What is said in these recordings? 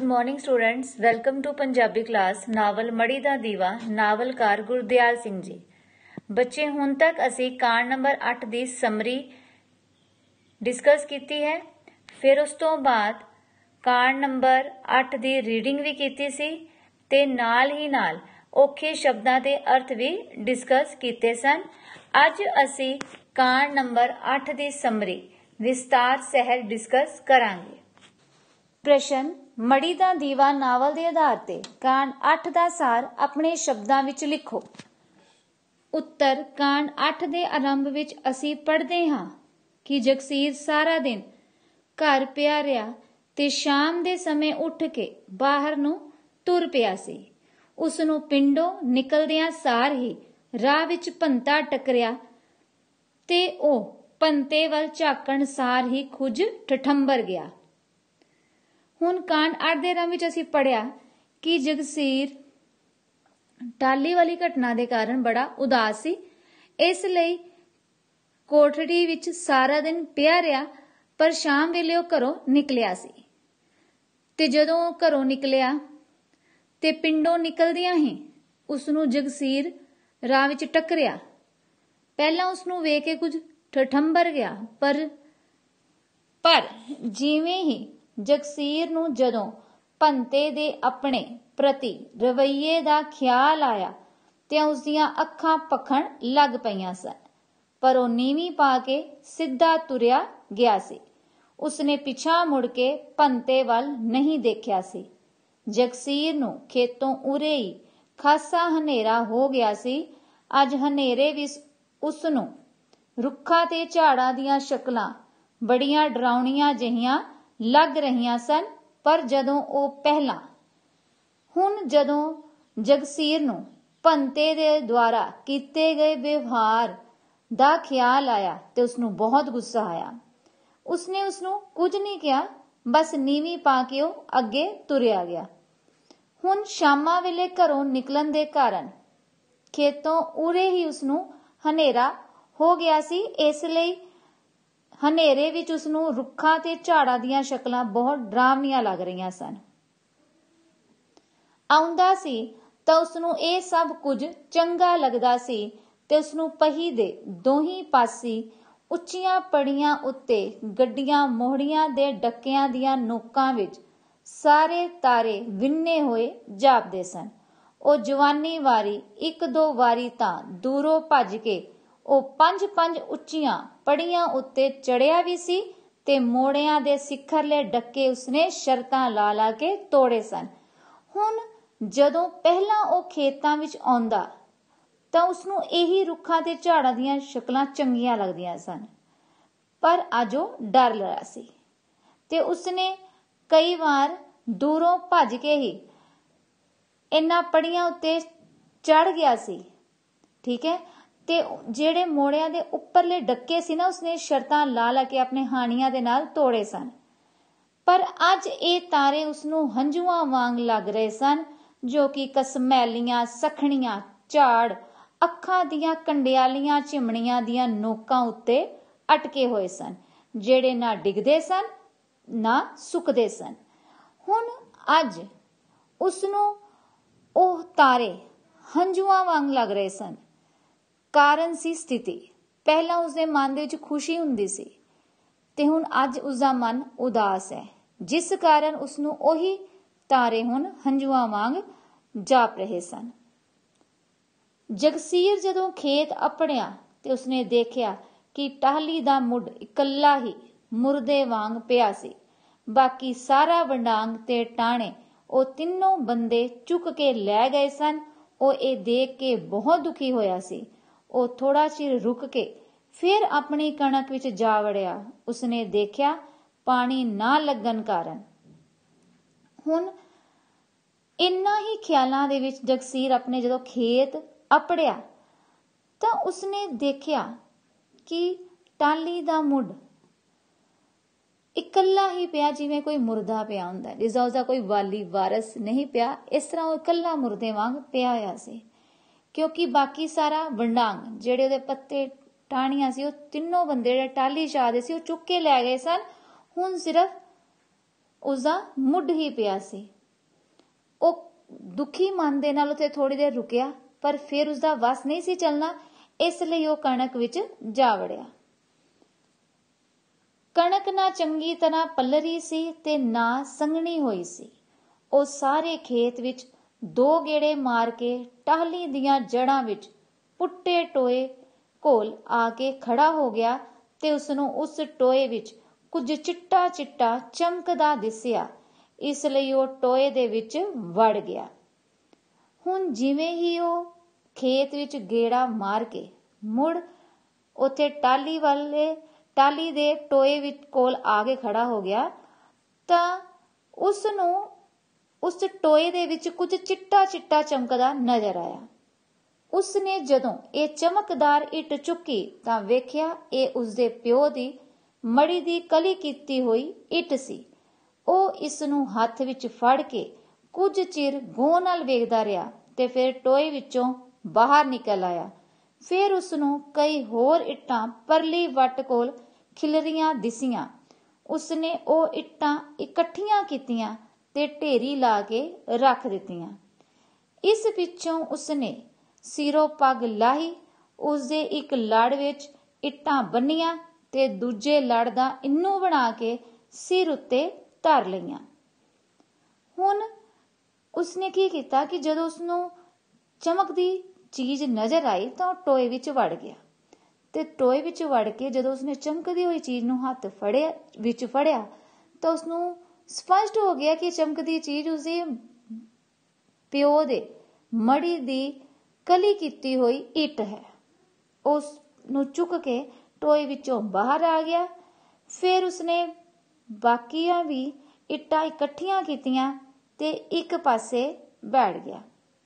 Morning students, welcome to Punjabi class. Novel Marhi da दीवा, नावलकार गुरदयाल सिंह जी। बच्चे हुण तक असी कांड नंबर 8 की समरी डिस्कस की है। फिर उस तो बाद कांड नंबर 8 की रीडिंग भी की सी ते नाल ही नाल औखे शब्दां दे अर्थ भी डिस्कस किए सन। अज असी कांड नंबर 8 की समरी विस्तार सहित डिस्कस करांगे। प्रश्न, मड़ी दा दीवा नावल के आधार पर कांड 8 का सार अपने शब्दों विच लिखो। उत्तर, कांड 8 के आरंभ विच असी पढ़ते हाँ कि जगसीर सारा दिन घर पिया रहा ते शाम के समय उठ के बाहर नूं तुर पिया सी। उसनूं पिंडों निकलदियां सार ही राह विच भंता टकरिया ते ओ भंते वल झाकण सार ही कुछ ठठंबर गया। हुण कांड 8 दे आरंभ विच असीं पढ़िया कि जगसीर टाली वाली घटना के कारण बड़ा उदास सी, इसलिए कोठड़ी विच सारा दिन पिया रहा, पर शाम वेले वो घरों निकलिया सी। ते जदों घरों निकलिया ते पिंडों निकलदियां ही उसनूं जगसीर राह विच टकरिया। पहला उसनूं वेख के कुछ ठठंबर गया, पर जिवें ही जगसीर नूं जदों भंते दे अपने प्रति रवैये दा ख्याल आया ते उसदियां अखां पखण लग पईयां सन, पर वो नीवी पा के सीधा तुरिया गया सी। उसने पिछा मुड़ के भंते वल नहीं देखिया सी। जगसीर नूं खेतों उरे ही खासा हनेरा हो गया सी। अज हनेरे विच उसनूं रुखां ते झाड़ां दीयां शक्लां बड़ियां डरावणियां जिहियां लग रहीआं सन, पर जदों वो पहला जदों जगसीर नूं भंते दे द्वारा कीते गए व्यवहार दा ख्याल आया ते उसनूं बहुत गुस्सा आया। उसने उसनूं कुछ नहीं किया, बस नीवी पा के वो अगे तुरिया गया। हुण शामां वेले घरों निकलन दे कारण खेतों उरे ही उसनूं हनेरा हो गया सी, इसलिए हनेरे विच उसनूं रुखां ते झाड़ां दीयां शक्लां बहुत डरावनियां लग रहीआं सन। आउंदा सी तां उसनूं ਇਹ सब कुछ चंगा लगदा सी ते उसनूं पही दे दोहीं पासी ਉੱਚੀਆਂ ਪੜੀਆਂ ਉੱਤੇ ਗੱਡੀਆਂ ਮੋਹੜੀਆਂ ਦੇ ਡੱਕਿਆਂ ਦੀਆਂ ਨੋਕਾਂ ਵਿੱਚ ਸਾਰੇ ਤਾਰੇ ਵਿੰਨੇ ਹੋਏ ਜਾਪਦੇ ਸਨ। ਉਹ ਜਵਾਨੀ ਵਾਰੀ ਇੱਕ ਦੋ ਵਾਰੀ ਤਾਂ ਦੂਰੋਂ ਭੱਜ ਕੇ ਉਹ ਪੰਜ ਉੱਚੀਆਂ ਪੜੀਆਂ ਉੱਤੇ ਚੜਿਆ ਵੀ ਸੀ ਤੇ ਮੋੜਿਆਂ ਦੇ ਸਿਖਰਲੇ ਡੱਕੇ ਉਸਨੇ ਸ਼ਰਤਾਂ ਲਾ ਲਾ ਕੇ ਤੋੜੇ ਸਨ। ਹੁਣ ਜਦੋਂ ਪਹਿਲਾਂ ਉਹ ਖੇਤਾਂ ਵਿੱਚ ਆਉਂਦਾ ਤਾਂ ਉਸਨੂੰ ਇਹੀ ਰੁੱਖਾਂ ਤੇ ਝਾੜਾਂ ਦੀਆਂ ਸ਼ਕਲਾਂ ਚੰਗੀਆਂ ਲੱਗਦੀਆਂ ਸਨ, ਪਰ ਅੱਜ ਉਹ ਡਰ ਰਿਹਾ ਸੀ ਤੇ ਉਸਨੇ ਕਈ ਵਾਰ ਦੂਰੋਂ ਭੱਜ ਕੇ ਹੀ ਇਹਨਾਂ ਪੜੀਆਂ ਉੱਤੇ ਚੜ ਗਿਆ ਸੀ। ਠੀਕ ਹੈ, ਤੇ ਜਿਹੜੇ ਮੋੜਿਆਂ ਦੇ ਉੱਪਰਲੇ ਡੱਕੇ ਸੀ ਨਾ, ਉਸਨੇ ਸ਼ਰਤਾਂ ਲਾ ਲਾ ਕੇ ਆਪਣੇ ਹਾਣੀਆਂ ਦੇ ਨਾਲ ਤੋੜੇ ਸਨ। ਪਰ ਅੱਜ ਇਹ ਤਾਰੇ ਉਸਨੂੰ ਹੰਝੂਆਂ ਵਾਂਗ ਲੱਗ ਰਹੇ ਸਨ, ਜੋ ਕਿ ਕਸਮੈਲੀਆਂ ਸਖਣੀਆਂ ਝਾੜ ਅੱਖਾਂ ਦੀਆਂ ਕੰਡਿਆਲੀਆਂ ਝਿਮਣੀਆਂ ਦੀਆਂ ਨੋਕਾਂ ਉੱਤੇ ਅਟਕੇ ਹੋਏ ਸਨ, ਜਿਹੜੇ ਨਾ ਡਿੱਗਦੇ ਸਨ ਨਾ ਸੁੱਕਦੇ ਸਨ। ਹੁਣ ਅੱਜ ਉਸਨੂੰ ਉਹ ਤਾਰੇ ਹੰਝੂਆਂ ਵਾਂਗ ਲੱਗ ਰਹੇ ਸਨ। ਕਾਰਨ ਸੀ ਸਥਿਤੀ। ਪਹਿਲਾਂ ਉਸਦੇ ਮਨ ਦੇ ਵਿੱਚ ਖੁਸ਼ੀ ਹੁੰਦੀ ਸੀ ਤੇ ਹੁਣ ਅੱਜ ਉਸਦਾ ਮਨ ਉਦਾਸ ਹੈ, ਜਿਸ ਕਾਰਨ ਉਸਨੂੰ ਉਹੀ ਤਾਰੇ ਹੁਣ ਹੰਝੂਆਂ ਵਾਂਗ ਜਾਪ ਰਹੇ ਸਨ। ਜਗਸੀਰ ਜਦੋਂ ਖੇਤ ਅੱਪੜਿਆ ਤੇ ਉਸਨੇ ਦੇਖਿਆ ਕਿ ਟਾਹਲੀ ਦਾ ਮੁੱਢ ਇਕੱਲਾ ਹੀ ਮੁਰਦੇ ਵਾਂਗ ਪਿਆ ਸੀ। ਬਾਕੀ ਸਾਰਾ ਵੰਡਾਂਗ ਤੇ ਟਾਣੇ ਉਹ ਤਿੰਨੋਂ ਬੰਦੇ ਚੁੱਕ ਕੇ ਲੈ ਗਏ ਸਨ। ਉਹ ਇਹ ਦੇਖ ਕੇ ਬਹੁਤ ਦੁਖੀ ਹੋਇਆ ਸੀ। ਉਹ ਥੋੜਾ ਚਿਰ ਰੁਕ ਕੇ ਫਿਰ ਆਪਣੀ ਕਣਕ ਵਿੱਚ ਜਾ ਵੜਿਆ। ਉਸਨੇ ਦੇਖਿਆ ਪਾਣੀ ਨਾ ਲੱਗਣ ਕਾਰਨ। ਹੁਣ ਇੰਨਾ ਹੀ ਖਿਆਲਾਂ ਦੇ ਵਿੱਚ ਜਗਸੀਰ ਆਪਣੇ ਜਦੋਂ ਖੇਤ ਅੱਪੜਿਆ ਤਾਂ ਉਸਨੇ ਦੇਖਿਆ ਕਿ ਟਾਹਲੀ ਦਾ ਮੁੱਢ ਇਕੱਲਾ ਹੀ ਪਿਆ, ਜਿਵੇਂ ਕੋਈ ਮੁਰਦਾ ਪਿਆ ਹੁੰਦਾ, ਜਿਸਦਾ ਉਸਦਾ ਕੋਈ ਵਾਲੀ ਵਾਰਸ ਨਹੀਂ ਪਿਆ। ਇਸ ਤਰ੍ਹਾਂ ਉਹ ਇਕੱਲਾ ਮੁਰਦੇ ਵਾਂਗ ਪਿਆ ਹੋਇਆ ਸੀ, ਕਿਉਂਕਿ ਬਾਕੀ ਸਾਰਾ ਵੰਡਾਂਗ ਜਿਹੜੇ ਉਹਦੇ ਪੱਤੇ ਟਾਹਣੀਆਂ ਸੀ, ਉਹ ਤਿੰਨੋਂ ਬੰਦੇ ਜਿਹੜੇ ਟਾਹਲੀ ਚ ਆਦੇ ਸੀ, ਉਹ ਚੁੱਕ ਕੇ ਲੈ ਗਏ ਸਨ। ਹੁਣ ਸਿਰਫ ਉਸਦਾ ਮੁੱਢ ਹੀ ਪਿਆ ਸੀ। ਦੁਖੀ ਮਨ ਦੇ ਨਾਲ ਉੱਥੇ ਥੋੜੀ ਦੇਰ ਰੁਕਿਆ, ਪਰ ਫਿਰ ਉਸਦਾ ਵਸ ਨਹੀਂ ਸੀ ਚੱਲਣਾ, ਇਸ ਲਈ ਉਹ ਕਣਕ ਵਿੱਚ ਜਾ ਵੜਿਆ। ਕਣਕ ਨਾ ਚੰਗੀ ਤਰ੍ਹਾਂ ਪੱਲਰੀ ਸੀ ਤੇ ਨਾ ਸੰਘਣੀ ਹੋਈ ਸੀ। ਉਹ ਸਾਰੇ ਖੇਤ ਵਿੱਚ 2 ਗੇੜੇ ਮਾਰ ਕੇ ਟਾਹਲੀ ਦੀਆਂ ਜੜ੍ਹਾਂ ਵਿੱਚ ਪੁੱਟੇ ਟੋਏ ਕੋਲ ਆ ਕੇ ਖੜਾ ਹੋ ਗਿਆ ਤੇ ਉਸਨੂੰ ਉਸ ਟੋਏ ਵਿੱਚ ਕੁਝ ਚਿੱਟਾ ਚਿੱਟਾ ਚਮਕਦਾ ਦਿਸਿਆ, ਇਸ ਲਈ ਉਹ ਟੋਏ ਦੇ ਵਿੱਚ ਵੜ ਗਿਆ। ਹੁਣ ਜਿਵੇਂ ਹੀ ਉਹ ਖੇਤ ਵਿੱਚ ਗੇੜਾ ਮਾਰ ਕੇ ਮੁੜ ਉੱਥੇ ਟਾਹਲੀ ਦੇ ਟੋਏ ਵਿੱਚ ਕੋਲ ਆ ਕੇ ਖੜਾ ਹੋ ਗਿਆ ਤਾਂ ਉਸਨੂੰ ਉਸ ਟੋਏ ਦੇ ਵਿੱਚ ਕੁਝ ਚਿੱਟਾ ਚਿੱਟਾ ਚਮਕਦਾ ਨਜ਼ਰ ਆਇਆ। ਉਸਨੇ ਜਦੋਂ ਇਹ ਚਮਕਦਾਰ ਇੱਟ ਚੁੱਕੀ ਤਾਂ ਵੇਖਿਆ ਇਹ ਉਸਦੇ ਪਿਓ ਦੀ ਮੜੀ ਦੀ ਕਲੀ ਕੀਤੀ ਹੋਈ ਇੱਟ ਸੀ। ਉਹ ਇਸ ਨੂੰ ਹੱਥ ਵਿੱਚ ਫੜ ਕੇ ਕੁਝ ਚਿਰ ਗੌਰ ਨਾਲ ਵੇਖਦਾ ਰਿਹਾ ਤੇ ਫਿਰ ਟੋਏ ਵਿੱਚੋਂ ਬਾਹਰ ਨਿਕਲ ਆਇਆ। ਫਿਰ ਉਸਨੂੰ ਕਈ ਹੋਰ ਇੱਟਾਂ ਪਰਲੀ ਵੱਟ ਕੋਲ ਖਿਲਰੀਆਂ ਦਿਸੀਆਂ। ਉਸਨੇ ਉਹ ਇੱਟਾਂ ਇਕੱਠੀਆਂ ਕੀਤੀਆਂ ਤੇ ਢੇਰੀ ਲਾ ਕੇ ਰੱਖ ਦਿੱਤੀਆਂ। ਇਸ ਪਿੱਛੋਂ ਉਸਨੇ ਸਿਰੋਂ ਪੱਗ ਲਾਹੀ, ਉਸਦੇ ਇੱਕ ਲੜ ਵਿੱਚ ਇੱਟਾਂ ਬੰਨੀਆਂ ਤੇ ਦੂਜੇ ਲੜ ਦਾ ਇੰਨੂ ਬਣਾ ਕੇ ਸਿਰ ਉੱਤੇ ਧਰ ਲਈਆਂ। ਹੁਣ ਉਸਨੇ ਕੀ ਕੀਤਾ ਕਿ ਜਦੋਂ ਉਸਨੂੰ ਚਮਕਦੀ ਚੀਜ਼ ਨਜ਼ਰ ਆਈ ਤਾਂ ਉਹ ਟੋਏ ਵਿੱਚ ਵੜ ਗਿਆ ਤੇ ਟੋਏ ਵਿੱਚ ਵੜ ਕੇ ਜਦੋਂ ਉਸਨੇ ਚਮਕਦੀ ਹੋਈ ਚੀਜ਼ ਨੂੰ ਹੱਥ ਫੜਿਆ ਤਾਂ ਉਸਨੂੰ ਸਪਸ਼ਟ ਹੋ ਗਿਆ ਕਿ ਚਮਕਦੀ ਚੀਜ਼ ਉਸਦੇ ਪਿਓ ਦੇ ਮੜੀ ਦੀ ਕਲੀ ਕੀਤੀ ਹੋਈ ਇੱਟ ਹੈ। ਉਸ ਨੂੰ ਚੁੱਕ ਕੇ ਟੋਏ ਵਿੱਚੋਂ ਬਾਹਰ ਆ ਗਿਆ। ਫਿਰ ਉਸਨੇ ਬਾਕੀਆਂ ਵੀ ਇੱਟਾਂ ਇਕੱਠੀਆਂ ਕੀਤੀਆਂ ਤੇ ਇੱਕ ਪਾਸੇ ਬੈਠ ਗਿਆ।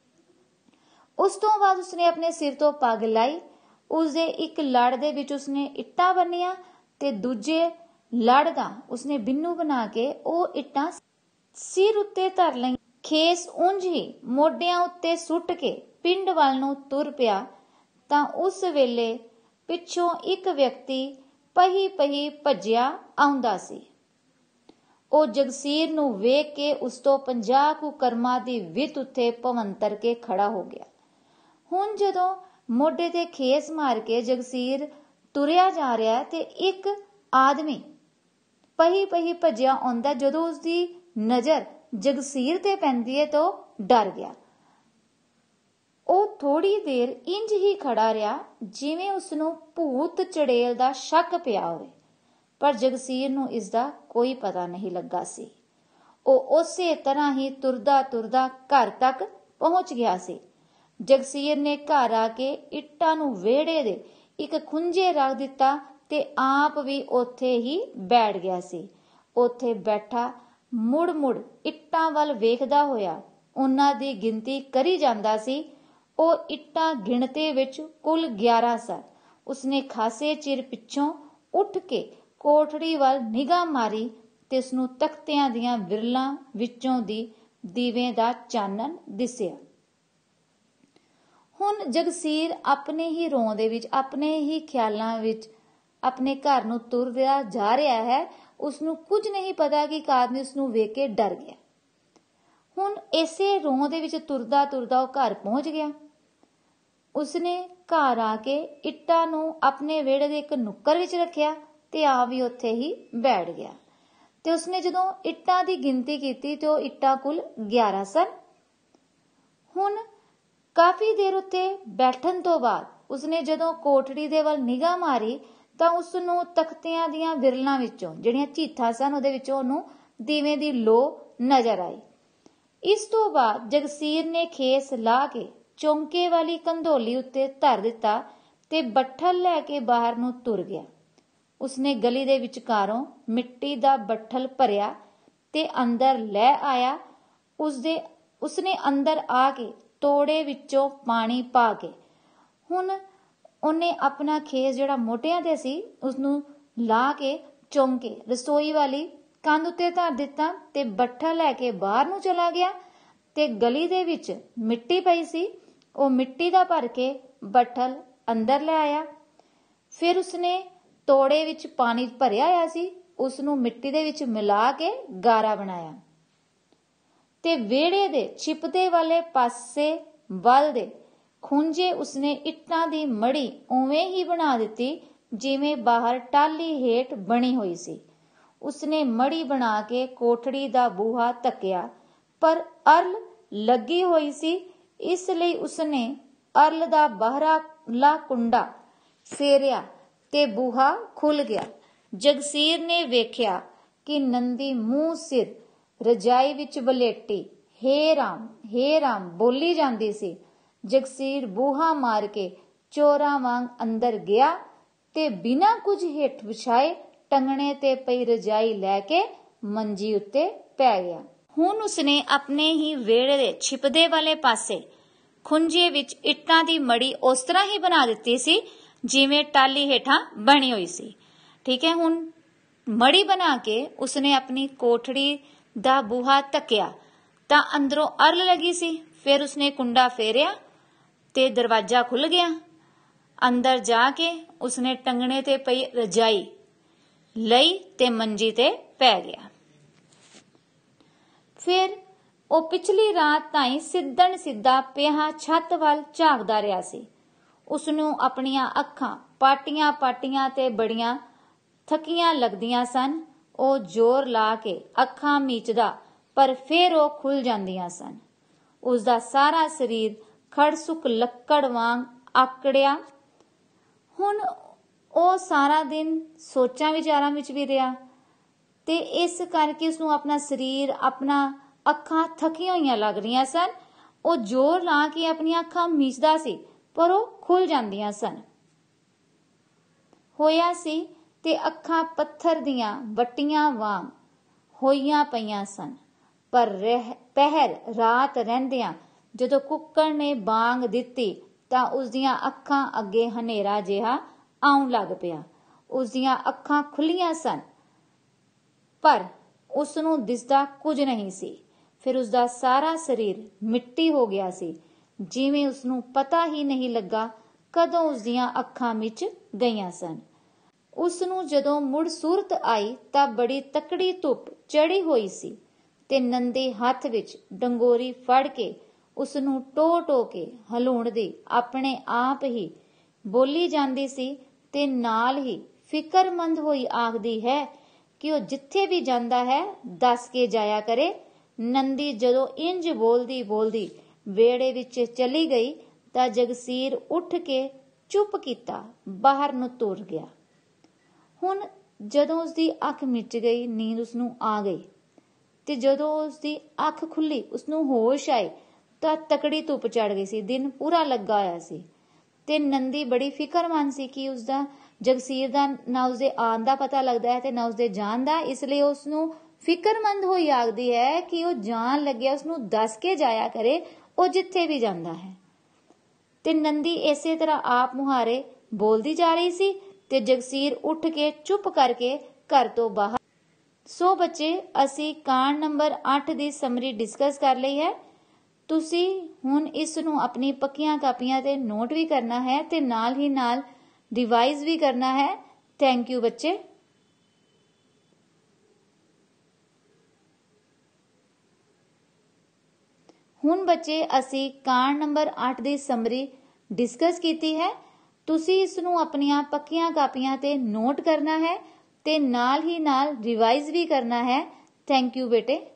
ਉਸ ਤੋਂ ਬਾਅਦ ਉਸਨੇ ਆਪਣੇ ਸਿਰ ਤੋਂ ਪੱਗ ਲਾਈ, ਉਸਦੇ ਇੱਕ ਲੜ ਦੇ ਵਿੱਚ ਉਸਨੇ ਇੱਟਾਂ ਬੰਨੀਆਂ ਤੇ ਦੂਜੇ ਲੜ ਦਾ ਉਸਨੇ ਬਿੰਨੂ ਬਣਾ ਕੇ ਉਹ ਇੱਟਾਂ ਸਿਰ ਉੱਤੇ ਧਰ ਲਈਆਂ। ਖੇਸ ਉਂਝ ਹੀ ਮੋਢਿਆਂ ਉੱਤੇ ਸੁੱਟ ਕੇ ਪਿੰਡ ਵੱਲ ਨੂੰ ਤੁਰ ਪਿਆ ਤਾਂ ਉਸ ਵੇਲੇ ਪਿੱਛੋਂ ਇੱਕ ਵਿਅਕਤੀ ਪਹੀ ਭੱਜਿਆ ਆਉਂਦਾ ਸੀ। ਉਹ ਜਗਸੀਰ ਨੂੰ ਵੇਖ ਕੇ ਉਸ ਤੋਂ 50 ਕੁ ਕਰਮਾਂ ਦੀ ਵਿੱਥ ਉੱਤੇ ਭਵੰਤਰ ਕੇ ਖੜਾ ਹੋ ਗਿਆ। ਹੁਣ ਜਦੋਂ ਮੋਢੇ ਤੇ ਖੇਸ ਮਾਰ ਕੇ ਜਗਸੀਰ ਤੁਰਿਆ ਜਾ ਰਿਹਾ ਤੇ ਇੱਕ ਆਦਮੀ ਪਹੀ ਭੱਜਿਆ ਆਉਂਦਾ। ਜਦੋਂ ਉਸਦੀ ਨਜ਼ਰ ਜਗਸੀਰ ਤੇ ਪੈਂਦੀ ਹੈ ਤਾਂ ਉਹ ਡਰ ਗਿਆ। ਉਹ ਥੋੜੀ ਦੇਰ ਇੰਜ ਹੀ ਖੜਾ ਰਿਹਾ ਜਿਵੇਂ ਉਸਨੂੰ ਭੂਤ ਚੜੇਲ ਦਾ ਸ਼ੱਕ ਪਿਆ ਹੋਵੇ, ਪਰ ਜਗਸੀਰ ਨੂੰ ਇਸ ਦਾ ਕੋਈ ਪਤਾ ਨਹੀਂ ਲੱਗਾ ਸੀ। ਉਹ ਉਸੇ ਤਰ੍ਹਾਂ ਹੀ ਤੁਰਦਾ ਘਰ ਤੱਕ ਪਹੁੰਚ ਗਿਆ ਸੀ। ਜਗਸੀਰ ਨੇ ਘਰ ਆ ਕੇ ਇੱਟਾਂ ਨੂੰ ਵਿਹੜੇ ਦੇ ਇੱਕ ਖੁੰਝੇ ਰੱਖ ਦਿੱਤਾ ਤੇ ਆਪ ਵੀ ਉੱਥੇ ਹੀ ਬੈਠ ਗਿਆ ਸੀ। ਉੱਥੇ ਬੈਠਾ ਮੁੜ ਇੱਟਾਂ ਵੱਲ ਵੇਖਦਾ ਹੋਇਆ ਉਹਨਾਂ ਦੀ ਗਿਣਤੀ ਕਰੀ ਜਾਂਦਾ ਸੀ। ਉਹ ਇੱਟਾਂ ਗਿਣਤੀ ਵਿੱਚ ਕੁੱਲ 11 ਸਨ। ਉਸਨੇ ਖਾਸੇ ਚਿਰ ਪਿੱਛੋਂ ਉੱਠ ਕੇ ਕੋਠੜੀ ਵੱਲ ਨਿਗਾਹ ਮਾਰੀ ਤੇ ਉਸਨੂੰ ਤਖਤਿਆਂ ਦੀਆਂ ਵਿਰਲਾਂ ਵਿੱਚੋਂ ਦੀ ਦੀਵੇ ਦਾ ਚਾਨਣ ਦਿਸਿਆ। ਹੁਣ ਜਗਸੀਰ ਆਪਣੇ ਹੀ ਰੋਂ ਦੇ ਵਿੱਚ, ਆਪਣੇ ਹੀ ਖਿਆਲਾਂ ਵਿੱਚ ਆਪਣੇ ਘਰ ਨੂੰ ਤੁਰਦਾ ਜਾ ਰਿਹਾ ਹੈ। ਉਸਨੂੰ ਕੁਝ ਨਹੀਂ ਪਤਾ ਕਿ ਇੱਕ ਆਦਮੀ ਉਸਨੂੰ ਵੇਖ ਕੇ ਡਰ ਗਿਆ। ਹੁਣ ਇਸੇ ਰੋਂ ਦੇ ਵਿੱਚ ਤੁਰਦਾ ਉਹ ਘਰ ਪਹੁੰਚ ਗਿਆ। ਉਸਨੇ ਘਰ ਆ ਕੇ ਇੱਟਾਂ ਨੂੰ ਆਪਣੇ ਵਿਹੜੇ ਦੇ ਇੱਕ ਨੁੱਕਰ ਵਿੱਚ ਰੱਖਿਆ ਤੇ ਆਪ ਵੀ ਉੱਥੇ ਹੀ ਬੈਠ ਗਿਆ। ਤੇ ਉਸਨੇ ਜਦੋਂ ਇੱਟਾਂ ਦੀ ਗਿਣਤੀ ਕੀਤੀ ਤੇ ਉਹ ਇੱਟਾਂ ਕੁੱਲ 11 ਸਨ। ਹੁਣ ਕਾਫੀ ਦੇਰ ਉੱਤੇ ਬੈਠਣ ਤੋਂ ਬਾਅਦ ਉਸਨੇ ਜਦੋਂ ਕੋਠੜੀ ਦੇ ਵੱਲ ਨਿਗਾਹ ਮਾਰੀ ਤਾਂ ਉਸਨੂੰ ਤਖਤਿਆਂ ਦੀਆਂ ਵਿਰਲਾਂ ਵਿੱਚੋਂ ਜਿਹੜੀਆਂ ਝੀਥਾਂ ਸਨ ਉਹਦੇ ਵਿੱਚੋਂ ਉਹਨੂੰ ਦੀਵੇ ਦੀ ਲੋ ਨਜ਼ਰ ਆਈ। ਇਸ ਤੋਂ ਬਾਅਦ ਜਗਸੀਰ ਨੇ ਖੇਸ ਲਾ ਕੇ ਚੌਂਕੇ ਵਾਲੀ ਕੰਧੋਲੀ ਉੱਤੇ ਧਰ ਦਿੱਤਾ ਤੇ ਬੱਠਲ ਲੈ ਕੇ ਬਾਹਰ ਨੂੰ ਤੁਰ ਗਿਆ। ਉਸਨੇ ਗਲੀ ਦੇ ਵਿਚਕਾਰੋਂ ਮਿੱਟੀ ਦਾ ਬੱਠਲ ਭਰਿਆ ਤੇ ਅੰਦਰ ਲੈ ਆਇਆ। ਉਸਨੇ ਅੰਦਰ ਆ ਕੇ ਤੋੜੇ ਵਿੱਚੋਂ ਪਾਣੀ ਪਾ ਕੇ ਹੁਣ ਉਹਨੇ ਆਪਣਾ ਖੇਸ ਜਿਹੜਾ ਮੋਢਿਆਂ ਤੇ ਸੀ ਉਸਨੂੰ ਲਾ ਕੇ ਚੌਂਕੇ ਰਸੋਈ ਵਾਲੀ ਕੰਧ ਉੱਤੇ ਧਰ ਦਿੱਤਾ ਤੇ ਬੱਠਲ ਲੈ ਕੇ ਬਾਹਰ ਨੂੰ ਚਲਾ ਗਿਆ ਤੇ ਗਲੀ ਦੇ ਵਿੱਚ ਮਿੱਟੀ ਪਈ ਸੀ, ਉਹ ਮਿੱਟੀ ਦਾ ਭਰ ਕੇ ਬੱਠਲ ਅੰਦਰ ਲੈ ਆਇਆ। ਫਿਰ ਉਸਨੇ ਤੋੜੇ ਵਿੱਚ ਪਾਣੀ ਭਰਿਆ ਹੋਇਆ ਸੀ, ਉਸਨੂੰ ਮਿੱਟੀ ਦੇ ਵਿੱਚ ਮਿਲਾ ਕੇ ਗਾਰਾ ਬਣਾਇਆ। ਤੇ ਵਿਹੜੇ ਦੇ ਛਿਪਦੇ ਵਾਲੇ ਪਾਸੇ ਵੱਲ ਦੇ ਖੂੰਜੇ ਉਸਨੇ ਇੱਟਾਂ ਦੀ ਮੜੀ ਉਵੇਂ ਹੀ ਬਣਾ ਦਿੱਤੀ ਜਿਵੇਂ ਬਾਹਰ ਟਾਹਲੀ ਹੇਠ ਬਣੀ ਹੋਈ ਸੀ। ਉਸਨੇ ਮੜੀ ਬਣਾ ਕੇ ਕੋਠੜੀ ਦਾ ਬੂਹਾ ਧੱਕਿਆ, ਪਰ ਅਰਲ ਲੱਗੀ ਹੋਈ ਸੀ, ਇਸ ਲਈ ਉਸਨੇ ਅਰਲ ਦਾ ਬਾਹਰਲਾ ਕੁੰਡਾ ਫੇਰਿਆ ਤੇ ਬੂਹਾ ਖੁੱਲ ਗਿਆ। ਜਗਸੀਰ ਨੇ ਵੇਖਿਆ ਕਿ ਨੰਦੀ ਮੂੰਹ ਸਿਰ ਰਜਾਈ ਵਿੱਚ ਵਲੇਟੀ ਹੇ ਰਾਮ ਬੋਲੀ ਜਾਂਦੀ ਸੀ। ਜਗਸੀਰ ਬੂਹਾ ਮਾਰ ਕੇ ਚੋਰਾਂ ਵਾਂਗ ਅੰਦਰ ਗਿਆ ਤੇ ਬਿਨਾਂ ਕੁਝ ਹੇਠ ਵਿਛਾਏ ਟੰਗਣੇ ਤੇ ਪਈ ਰਜਾਈ ਲੈ ਕੇ ਮੰਜੀ ਉੱਤੇ ਪੈ ਗਿਆ। ਹੁਣ ਉਸਨੇ ਆਪਣੇ ਹੀ ਵਿਹੜੇ ਦੇ ਛਿਪਦੇ ਵਾਲੇ ਪਾਸੇ ਖੁੰਝੇ ਵਿੱਚ ਇੱਟਾਂ ਦੀ ਮੜੀ ਉਸ ਤਰ੍ਹਾਂ ਹੀ ਬਣਾ ਦਿੱਤੀ ਸੀ ਜਿਵੇਂ ਟਾਹਲੀ ਹੇਠਾਂ ਬਣੀ ਹੋਈ ਸੀ। ਠੀਕ ਹੈ, ਹੁਣ ਮੜੀ ਬਣਾ ਕੇ ਉਸਨੇ ਆਪਣੀ ਕੋਠੜੀ ਦਾ ਬੂਹਾ ਧੱਕਿਆ ਤਾਂ ਅੰਦਰੋਂ ਅਰਲ ਲੱਗੀ ਸੀ। ਫਿਰ ਉਸਨੇ ਕੁੰਡਾ ਫੇਰਿਆ ਤੇ ਦਰਵਾਜ਼ਾ ਖੁੱਲ ਗਿਆ। ਅੰਦਰ ਜਾ ਕੇ ਉਸਨੇ ਟੰਗਣੇ ਤੇ ਪਈ ਰਜਾਈ ਲਈ ਤੇ ਮੰਜੀ ਤੇ ਪੈ ਗਿਆ। ਫਿਰ ਉਹ ਪਿਛਲੀ ਰਾਤ ਤਾਈਂ ਸਿੱਧਣ ਸਿੱਧਾ ਪਿਆ ਛੱਤ ਵੱਲ ਝਾਕਦਾ ਰਿਹਾ ਸੀ। ਉਸਨੂੰ ਆਪਣੀਆਂ ਅੱਖਾਂ ਪਾਟੀਆਂ ਤੇ ਬੜੀਆਂ ਥੱਕੀਆਂ ਲੱਗਦੀਆਂ ਸਨ। ਉਹ ਜ਼ੋਰ ਲਾ ਕੇ ਅੱਖਾਂ ਮੀਚਦਾ, ਪਰ ਫਿਰ ਉਹ ਖੁੱਲ ਜਾਂਦੀਆਂ ਸਨ। ਉਸਦਾ ਸਾਰਾ ਸਰੀਰ ਖੜਸੁਕ ਲੱਕੜ ਵਾਂਗ ਆਕੜਿਆ। ਹੁਣ ਉਹ ਸਾਰਾ ਦਿਨ ਸੋਚਾਂ ਵਿਚਾਰਾਂ ਵਿੱਚ ਵੀ ਰਿਹਾ ਤੇ ਇਸ ਕਰਕੇ ਉਸਨੂੰ ਆਪਣਾ ਸਰੀਰ, ਆਪਣਾ ਅੱਖਾਂ ਥੱਕੀਆਂ ਹੋਈਆਂ ਲੱਗ ਰਹੀਆਂ ਸਨ। ਉਹ ਜ਼ੋਰ ਲਾ ਕੇ ਆਪਣੀਆਂ ਅੱਖਾਂ ਮੀਚਦਾ ਸੀ, ਪਰ ਉਹ ਖੁੱਲ ਜਾਂਦੀਆਂ ਸਨ ਹੋਇਆ ਸੀ ਤੇ ਅੱਖਾਂ ਪੱਥਰ ਦੀਆਂ ਵੱਟੀਆਂ ਵਾਂਗ ਹੋਈਆਂ ਪਈਆਂ ਸਨ। ਪਰ ਪਹਿਰ ਰਾਤ ਰਹਿੰਦਿਆਂ ਜਦੋਂ ਕੁੱਕੜ ਨੇ ਬਾਂਗ ਦਿੱਤੀ ਤਾਂ ਉਸਦੀਆਂ ਅੱਖਾਂ ਅੱਗੇ ਹਨੇਰਾ ਜਿਹਾ ਆਉਣ ਲੱਗ ਪਿਆ। ਉਸਦੀਆਂ ਅੱਖਾਂ ਖੁੱਲੀਆਂ ਸਨ, ਪਰ ਉਸਨੂੰ ਦਿਸਦਾ ਕੁਝ ਨਹੀਂ ਸੀ। ਫਿਰ ਉਸਦਾ ਸਾਰਾ ਸਰੀਰ ਮਿੱਟੀ ਹੋ ਗਿਆ ਸੀ, ਜਿਵੇਂ ਉਸਨੂੰ ਪਤਾ ਹੀ ਨਹੀਂ ਲੱਗਾ ਕਦੋਂ ਉਸਦੀਆਂ ਅੱਖਾਂ ਵਿੱਚ ਗਈਆਂ ਸਨ। ਉਸਨੂੰ ਜਦੋਂ ਮੁੜ ਸੁਰਤ ਆਈ ਤਾਂ ਬੜੀ ਤਕੜੀ ਧੁੱਪ ਚੜੀ ਹੋਈ ਸੀ ਤੇ ਨੰਦੀ ਹੱਥ ਵਿੱਚ ਡੰਗੋਰੀ ਫੜ ਕੇ ਉਸਨੂੰ ਟੋ ਕੇ ਹਲੂਣਦੀ ਆਪਣੇ ਆਪ ਹੀ ਬੋਲੀ ਜਾਂਦੀ ਸੀ ਤੇ ਨਾਲ ਹੀ ਫਿਕਰਮੰਦ ਹੋਈ ਆਖਦੀ ਹੈ ਕਿ ਉਹ ਜਿੱਥੇ ਵੀ ਜਾਂਦਾ ਹੈ ਦੱਸ ਕੇ ਜਾਇਆ ਕਰੇ। ਨੰਦੀ ਜਦੋਂ ਇੰਜ ਬੋਲਦੀ ਵਿਹੜੇ ਵਿੱਚ ਚਲੀ ਗਈ ਤਾਂ ਜਗਸੀਰ ਉੱਠ ਕੇ ਚੁੱਪ ਕੀਤਾ ਬਾਹਰ ਨੂੰ ਤੁਰ ਗਿਆ। ਹੁਣ ਜਦੋਂ ਉਸਦੀ ਅੱਖ ਮਿਚ ਗਈ, ਨੀਂਦ ਉਸਨੂੰ ਆ ਗਈ ਤੇ ਜਦੋਂ ਉਸਦੀ ਅੱਖ ਖੁੱਲੀ ਉਸਨੂੰ ਹੋਸ਼ ਆਏ ਤਾਂ ਤਕੜੀ ਧੁੱਪ ਚੜ ਗਈ ਸੀ। ਦਿਨ ਪੂਰਾ ਲੱਗਾ ਹੋਇਆ ਸੀ ਤੇ ਨੰਦੀ ਬੜੀ ਫਿਕਰਮੰਦ ਸੀ ਕਿ ਉਸਦਾ ਜਗਸੀਰ ਦਾ ਨਾ ਉਸਦੇ ਆਉਣ ਦਾ ਪਤਾ ਲੱਗਦਾ ਹੈ ਤੇ ਨਾ ਉਸਦੇ ਜਾਣ ਦਾ। ਇਸ ਲਈ ਉਸਨੂੰ ਫਿਕਰਮੰਦ ਹੋਈ ਆਖਦੀ ਹੈ ਕਿ ਉਹ ਜਾਣ ਲੱਗਿਆ ਉਸਨੂੰ ਦੱਸ ਕੇ ਜਾਇਆ ਕਰੇ, ਉਹ ਜਿੱਥੇ ਵੀ ਜਾਂਦਾ ਹੈ। ਤੇ ਨੰਦੀ ਇਸੇ ਤਰ੍ਹਾਂ ਆਪ ਮੁਹਾਰੇ ਬੋਲਦੀ ਜਾ ਰਹੀ ਸੀ ਤੇ ਜਗਸੀਰ ਉੱਠ ਕੇ ਚੁੱਪ ਕਰਕੇ ਘਰ ਤੋਂ ਬਾਹਰ। ਸੋ ਬੱਚੇ, ਅਸੀਂ ਕਾਂਡ ਨੰਬਰ 8 ਦੀ ਸਮਰੀ ਡਿਸਕਸ ਕਰ ਲਈ ਹੈ। ਤੁਸੀਂ ਹੁਣ ਇਸ ਨੂੰ ਆਪਣੀ ਪੱਕੀਆਂ ਕਾਪੀਆਂ ਤੇ ਨੋਟ ਵੀ ਕਰਨਾ ਹੈ ਤੇ ਨਾਲ ਹੀ ਨਾਲ ਰਿਵਾਈਜ਼ ਵੀ ਕਰਨਾ ਹੈ। ਥੈਂਕ ਯੂ ਬੱਚੇ। ਹੁਣ ਬੱਚੇ ਅਸੀਂ ਕਾਂਡ ਨੰਬਰ 8 ਦੀ ਸਮਰੀ ਡਿਸਕਸ ਕੀਤੀ ਹੈ। ਤੁਸੀਂ ਇਸ ਨੂੰ ਆਪਣੀਆਂ ਪੱਕੀਆਂ ਕਾਪੀਆਂ ਤੇ ਨੋਟ ਕਰਨਾ ਹੈ ਤੇ ਨਾਲ ਹੀ ਨਾਲ ਰਿਵਾਈਜ਼ ਵੀ ਕਰਨਾ ਹੈ। ਥੈਂਕ ਯੂ ਬੇਟੇ।